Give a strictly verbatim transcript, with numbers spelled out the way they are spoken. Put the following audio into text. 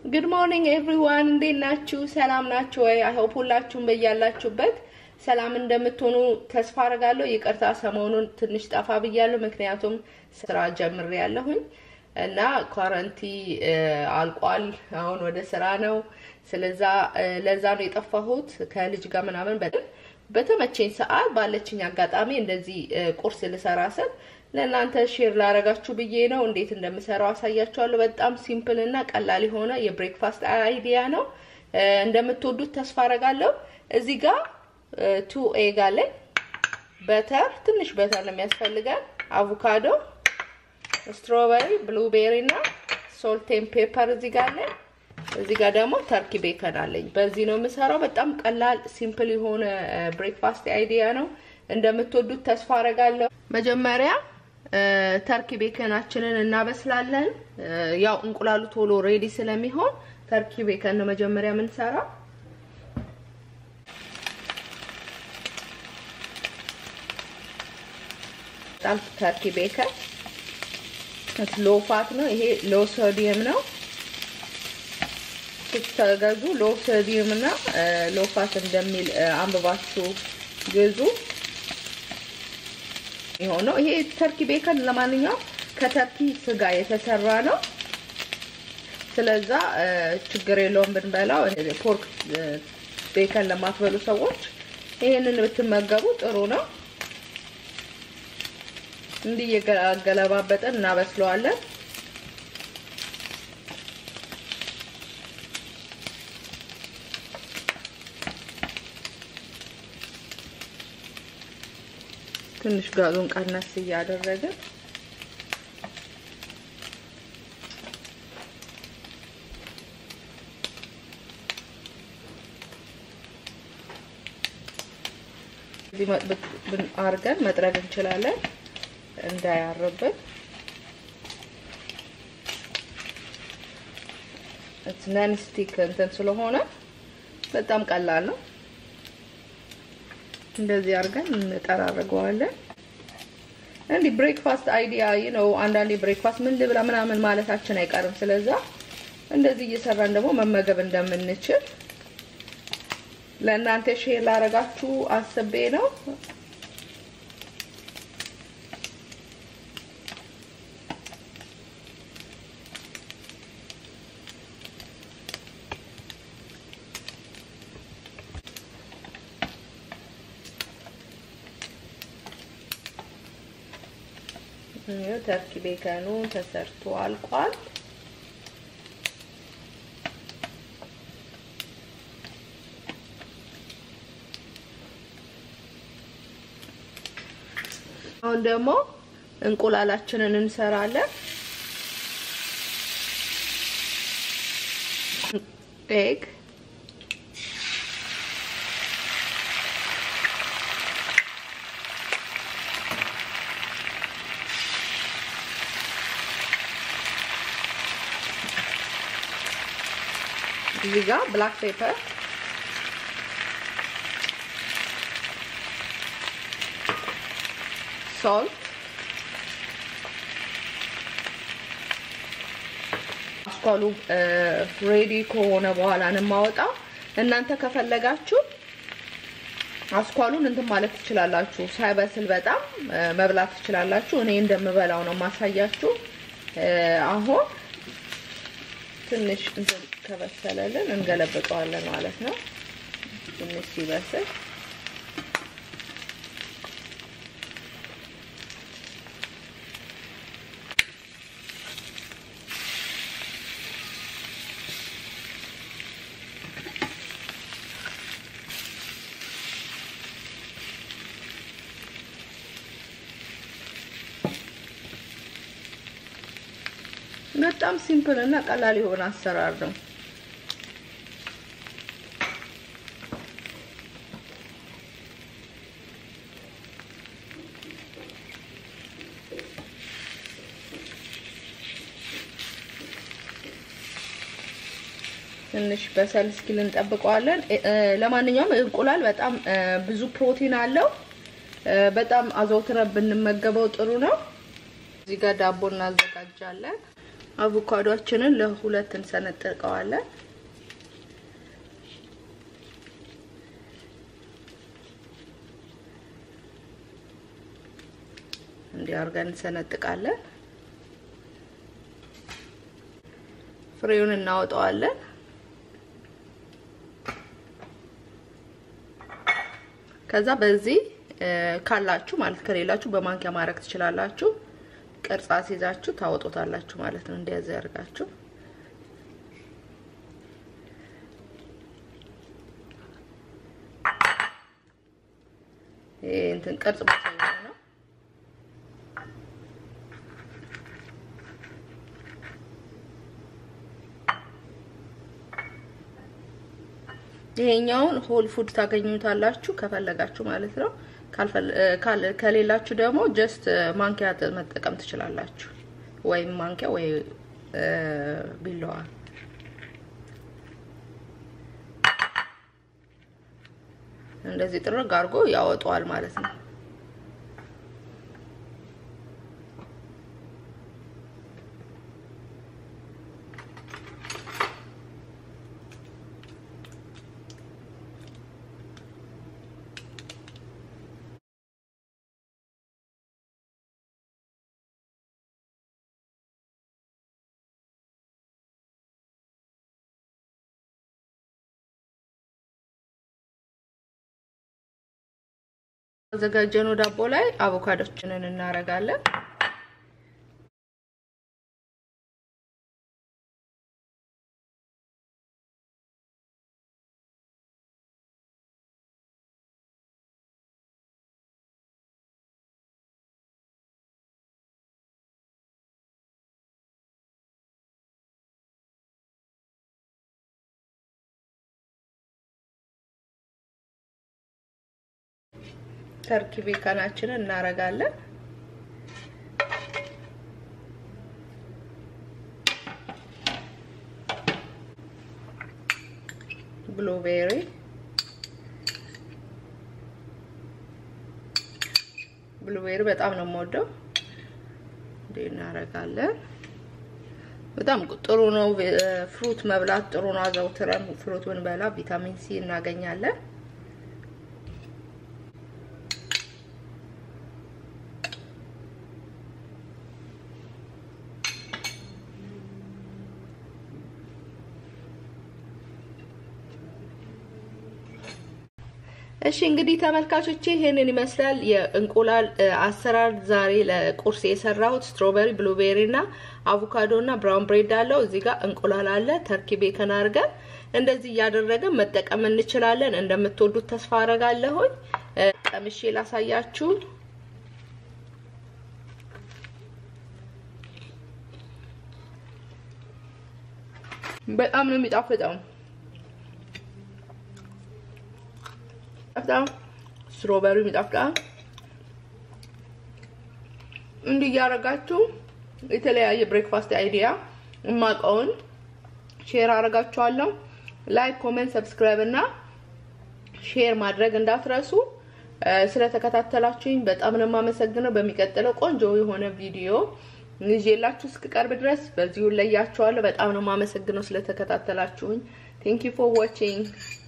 Good morning everyone. እንዴት ናችሁ? ሰላም ናችሁ ወይ? I hope ሁላችሁም በያላችሁበት ሰላም እንደምትሆኑ ተስፋ አደርጋለሁ። ይቅርታ ሰሞኑን ትንሽ ጠፋ ብያለሁ ምክንያቱም ስራ ጀምሬያለሁኝ እና ኳረንቲ አልቋል። አሁን ወደ ስራ ነው። ስለዚህ ለዛ ነው የጠፋሁት ከልጅ ጋር ምናምን በተመቸኝ ሰዓት ባለችኝ አጋጣሚ እንደዚህ ቁርስ ልሰራ ሰብ ለእናንተ ሼር ላረጋችሁ ብዬ ነው እንዴት እንደምሰራው አሳያችኋለሁ። በጣም ሲምፕል እና ቀላል የሆነ የብሬክፋስት አይዲያ ነው። እንደምትወዱት ተስፋ አደርጋለሁ። እዚህ ጋር two egg አለ በተር ትንሽ በተር ነው የሚያስፈልገው አቮካዶ ስትሮበሪ ብሉቤሪ እና ሶልት ኤንድ ፔፐር እዚህ ጋር አለ እዚህ ጋር ደግሞ ተርኪ ቤከን አለኝ በዚህ ነው የምሰራው በጣም ቀላል ሲምፕል የሆነ ብሬክፋስት አይዲያ ነው እንደምትወዱት ተስፋ አደርጋለሁ መጀመሪያ ተርኪ ቤከናችንን እናበስላለን ያው እንቁላሉ ቶሎ ሬዲ ስለሚሆን ተርኪ ቤከን ነው መጀመሪያ ምን ሰራ ታል ተርኪ ቤከን ሎ ፋት ነው ይሄ ሎ ሶዲየም ነው ተጋዙ ሎ ሶዲየም እና ሎ ፋት እንደሚል አንብባችሁ ግዙ ይሆነው ይሄ ተርኪ ቤከን ለማንኛውም ከተርኪ ስጋ የተሰራ ነው ስለዚህ ችግር የለውም ብንበላው ፖርክ ቤከን ለማትበሉ ሰዎች ይሄንን ብትመገቡ ጥሩ ነው እንዲህ የገለባበጠን እናበስለዋለን ትንሽ ጋዙን ቀነስ ያደረገ እዚህ አርገን መጥረግ እንችላለን እንዳያርብን it's non stick እንትን ስለሆነ በጣም ቀላል ነው እንደዚህ አርገን እንጠራረገዋለን እንዲ ብሬክፋስት አይዲያ you know አንዳንዴ ብሬክፋስት ምን ልብላ ምናምን ማለታችን አይቀርም ስለዚህ እንደዚህ እየሰራን ደግሞ መመገብ እንደምንችል ለእናንተ ሼር ላረጋችሁ አስቤ ነው ነው ተርኪ ቤከኑ ተሰርቶ አልቋል አሁን ደግሞ እንቁላላችንን እንሰራለን ኤግ Liga black pepper salt አስኳሉ ሬዲ ከሆነ በኋላ ነው ማውጣው እናንተ ከፈለጋችሁ አስኳሉን እንትን ማለት ትችላላችሁ ሳይበስል በጣም መብላት ትችላላችሁ እኔ እንደምበላው ነው ማሳያችሁ አሁን ትንሽ እንትን ከበሰለልን እንገለብጠዋለን ማለት ነው ትንሽ ሲበስል በጣም ሲምፕል እና ቀላል የሆነ አሰራር ነው ትንሽ በሰል እስኪል እንጠብቀዋለን ለማንኛውም እንቁላል በጣም ብዙ ፕሮቲን አለው በጣም አዘውትረን ብንመገበው ጥሩ ነው እዚህ ጋር ዳቦ እናዘጋጃለን አቮካዶአችንን ለሁለት እንሰነጥቀዋለን እንዲያርገን እንሰነጥቃለን ፍሬውን እናወጣዋለን ከዛ በዚህ ካላችሁ ማለት ከሌላችሁ በማንኪያ ማረክ ትችላላችሁ ቅርጽ አስይዛችሁ ታወጡታላችሁ ማለት ነው እንደዚህ ያርጋችሁ ይሄ እንትን ቅርጽ ማሳየው ነው ይሄኛውን ሆል ፉድ ታገኙታላችሁ ከፈለጋችሁ ማለት ነው ካል ከሌላችሁ ደግሞ ጀስት ማንኪያ መጠቀም ትችላላችሁ ወይ ማንኪያ ወይ ቢላዋ እንደዚህ ጥርግ አድርጎ ያወጣዋል ማለት ነው አዘጋጀነው ዳቦ ላይ አቮካዶችንን እናረጋለን ተርኪ ቤካናችንን እናረጋለን ብሉቤሪ ብሉቤሪ በጣም ነው የምወደው እናረጋለን በጣም ጥሩ ነው ፍሩት መብላት ጥሩ ነው አዘውትረን ፍሩት ብንበላ ቪታሚን ሲ እናገኛለን እሺ እንግዲህ ተመልካቾቼ ይሄንን ይመስላል የእንቁላል አሰራር ዛሬ ለቁርስ የሰራሁት ስትሮበሪ ብሉቤሪ እና አቮካዶ እና ብራውን ብሬድ አለው እዚህ ጋር እንቁላል አለ ተርኪ ቤከን አርገን እንደዚህ ያደረገን መጠቀም እንችላለን እንደምትወዱት ተስፋ አረጋለሁ ቀምሼ ላሳያችሁ በጣም ነው የሚጣፍጠው አፍታ ስትሮበሪ የሚጣፍጣ እንዲህ ያረጋችሁ የተለያየ ብሬክፋስት አይዲያ ማቀውን ሼር አረጋችኋለሁ ላይክ ኮሜንት ሰብስክራይብ እና ሼር ማድረግ እንዳትረሱ ስለተከታተላችሁኝ በጣም ነው የማመሰግነው በሚቀጥለው ቆንጆ የሆነ ቪዲዮ ይዤላችሁ እስከቀርብ ድረስ በዚሁ ለያችኋለሁ በጣም ነው የማመሰግነው ስለተከታተላችሁኝ Thank you for watching